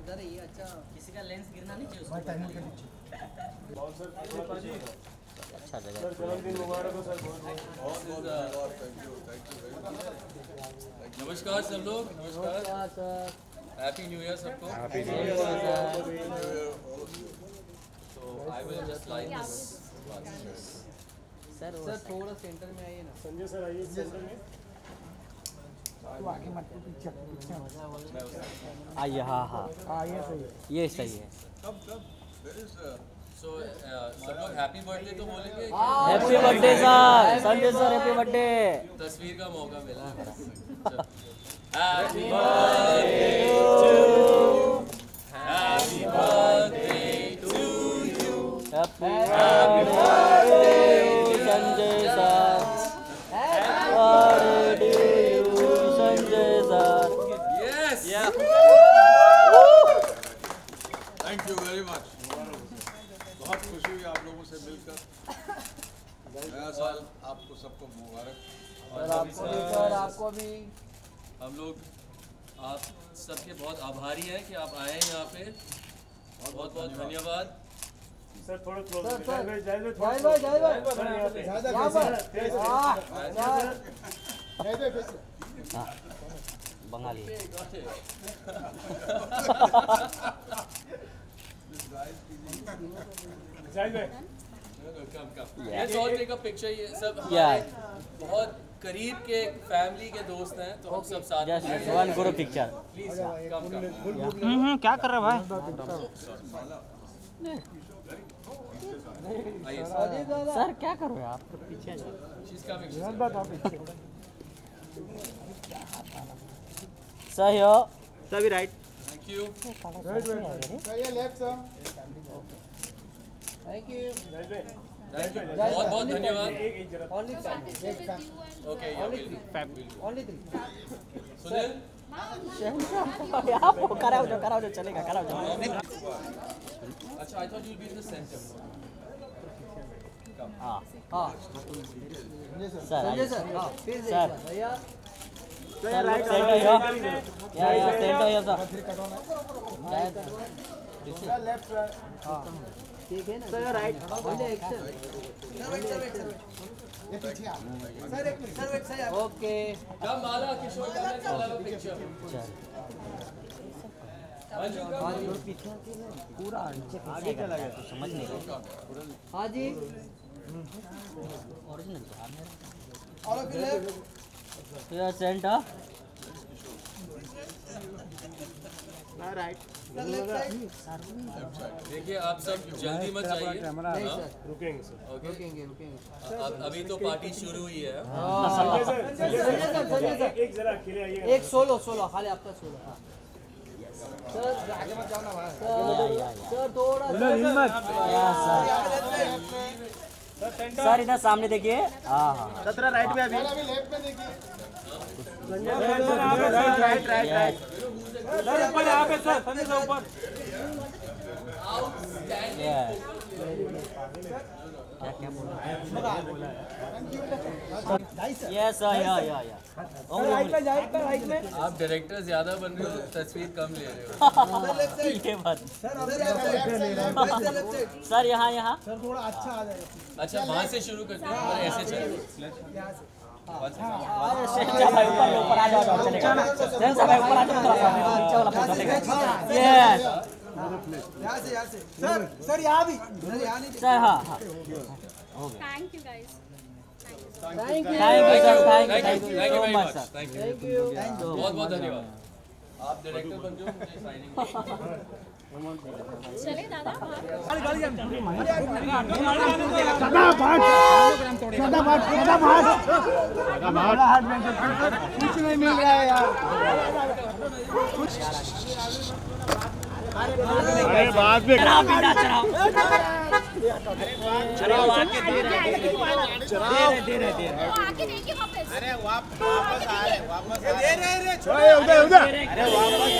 इधर ये अच्छा किसी का लेंस गिरना नहीं चाहिए उसको। अच्छा जगह। सर जन्मदिन मुबारक हो सर। बहुत थैंक यू नमस्कार सब लोग। नमस्कार सर। हैप्पी न्यू ईयर सबको। Happy new year sir. तो I will just like this. Sir थोड़ा सेंटर में आइए ना। संजय सर आइए सेंटर में। आगे मत पीछे पीछे आइए। हाँ ये सही है। ये सही है। सो सब लोग हैप्पी बर्थडे तो बोलेंगे। Happy birthday sir. Sanjay sir happy birthday. तस्वीर का मौका मिला। Happy birthday happy birthday to you. Happy birthday Sanjay sir. Happy birthday to Sanjay sir. Yes thank you very much. बहुत खुशी हुई आप लोगों से मिलकर। नया साल आपको सबको मुबारक। आपको भी। हम लोग आप सबके बहुत आभारी हैं कि आप आए हैं यहाँ पे। बहुत बहुत धन्यवाद। सर थोड़ा close Bengali. Let's all take a picture. ये सब हमारे बहुत करीब के फैमिली के दोस्त हैं तो हम सब साथ just one group picture. Please come क्या कर रहे भाई? आइए सर क्या कर रहे हो आप? पीछे She's coming. सही हो सभी right. Thank you. Thank you. बहुत बहुत धन्यवाद। ओके सुनील आप कराओ जो चलेगा कराओ जो। अच्छा I thought you'd be in the center. हाँ सर सर भैया सर सेंटर हो या सेंटर हो सर। ठीक है ना sir right. Okay come Mala Kishore का पिक्चर। पीछे पूरा नीचे आगे चला गया तो समझ नहीं रहा। हाँ जी ओरिजिनल क्या सेंटर राइट। देखिए आप सब जल्दी मत जाइए। रुकेंगे सर। रुकेंगे अभी तो पार्टी शुरू हुई है। एक जरा अकेले आइए। एक सोलो खाली आपका सोलो। सर आगे मत जाओ ना भाई। सर थोड़ा सर इधर सामने देखिए। हाँ 17 राइट में अभी लेफ्ट में देखिए। राइट सर ऊपर यहाँ पे सर संजय सर ऊपर। यस राइट में। आप डायरेक्टर ज्यादा बन रहे हो तस्वीर कम ले रहे हो। ये बात सर यहाँ सर थोड़ा अच्छा आ जाएगा। अच्छा वहाँ से शुरू करते हैं और ऐसे चलें। ऊपर आ जाओ चलेगा। ऊपर आ जाओ नीचे वाला फोटो चलेगा। यस यहाँ से सर यहाँ भी सर। हाँ thank you guys. Thank you sir. Thank you so much sir. Thank you बहुत बहुत धन्यवाद। आप डायरेक्टर बन जाओ मुझे साइनिंग। चले दादा कुछ नहीं मिल रहा है यार। अरे बाद में आके देखिए वापस। अरे वापस आ रहे वापस उधर उधर। अरे वापस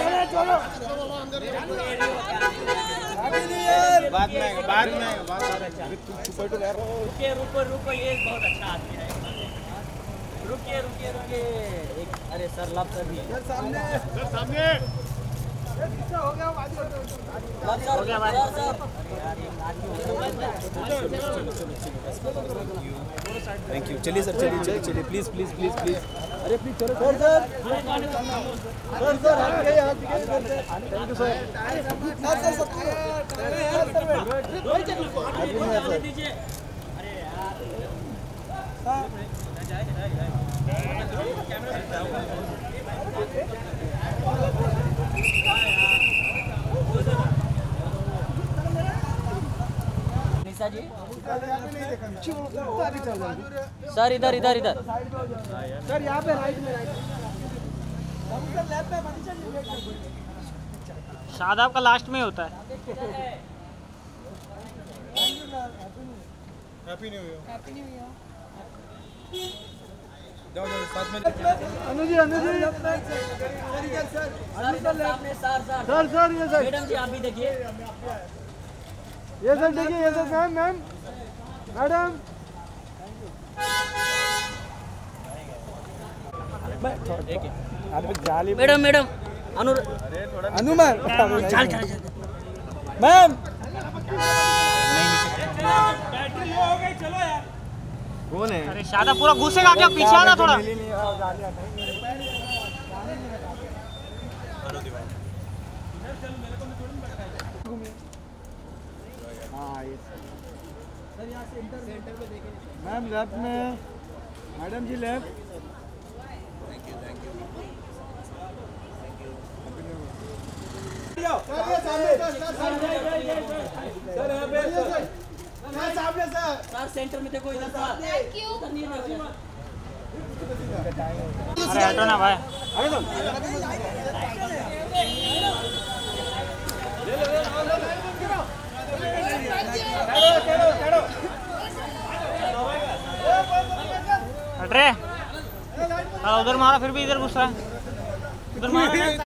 बाद में रुको ये बहुत अच्छा आदमी है। रुकिए एक अरे सर लब सर भी सामने हो गया भाई। Thank you. चलिए सर, चलिए चलिए चलिए, प्लीज प्लीज प्लीज प्लीज। अरे प्लीज चलो सर। सर हाथ दिखाइए, हाथ दिखाइए sir. Thank you sir. Nisha ji sir, इधर इधर इधर सर यहाँ पे राइट में, शादाब का लास्ट में होता है। Happy new year. जाओ जाओ साथ में। अनु जी, अनु जी, सर सर ये सर, मैडम जी आप भी देखिए। ये सर देखिए, ये sir ma'am ma'am madam. Madam madam Anu Anu ma'am, चल चल चल। मैम कौन है? अरे शादाब पूरा घुसेगा क्या? पीछे आना थोड़ा। मैम लेफ्ट में, मैडम जी लेफ्ट। सर सेंटर में देखो, इधर सर। Thank you. अरे हटो ना भाई। हट रे। उधर मारा फिर भी इधर घुस रहा है। उधर मारा।